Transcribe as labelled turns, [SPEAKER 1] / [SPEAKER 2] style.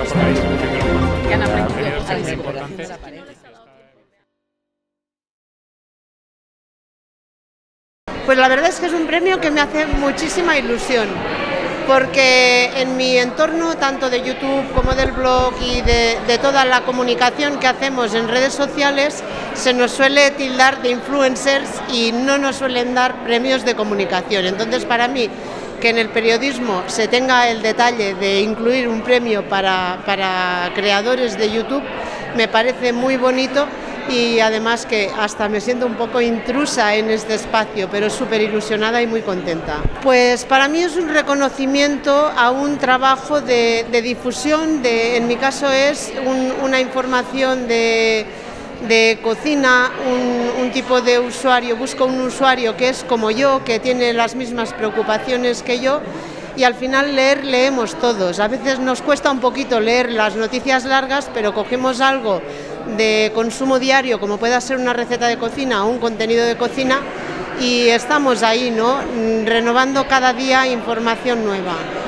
[SPEAKER 1] por la distribución de los mazos.
[SPEAKER 2] Que han aprendido
[SPEAKER 1] Ha tenido
[SPEAKER 2] a la
[SPEAKER 1] siempre
[SPEAKER 2] superación
[SPEAKER 1] importante.
[SPEAKER 2] de la pared.
[SPEAKER 3] Pues la verdad es que es un premio que me hace muchísima ilusión, porque en mi entorno, tanto de YouTube como del blog y de toda la comunicación que hacemos en redes sociales, se nos suele tildar de influencers y no nos suelen dar premios de comunicación. Entonces, para mí, que en el periodismo se tenga el detalle de incluir un premio para creadores de YouTube, me parece muy bonito. Y además que hasta me siento un poco intrusa en este espacio, pero súper ilusionada y muy contenta. Pues para mí es un reconocimiento a un trabajo de difusión, en mi caso es una información de cocina, un tipo de usuario, busco un usuario que es como yo, que tiene las mismas preocupaciones que yo. Y al final leemos todos. A veces nos cuesta un poquito leer las noticias largas, pero cogemos algo de consumo diario, como pueda ser una receta de cocina o un contenido de cocina, y estamos ahí, ¿no? Renovando cada día información nueva.